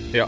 Ja.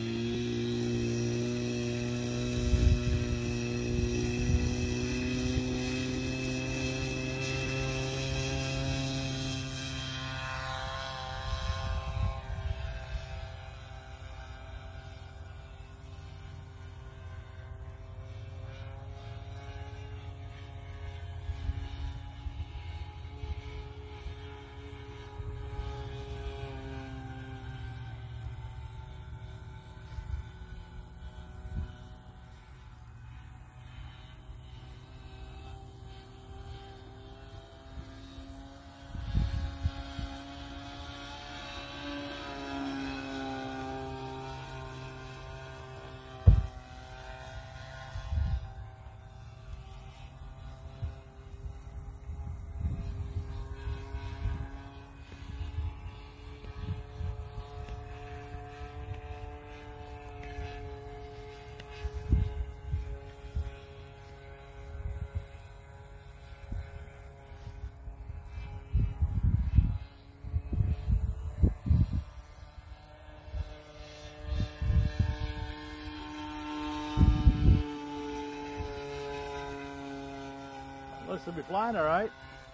Looks to be flying all right.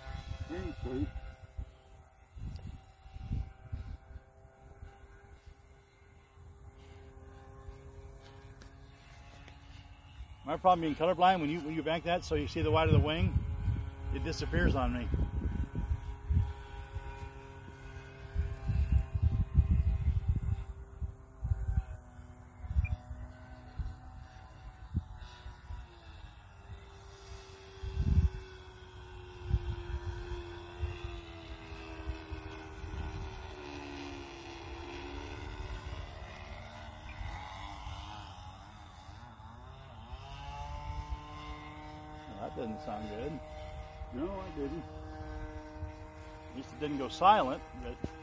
My problem being colorblind, when you bank that so you see the white of the wing, it disappears on me. That doesn't sound good. No, I didn't. At least it didn't go silent, but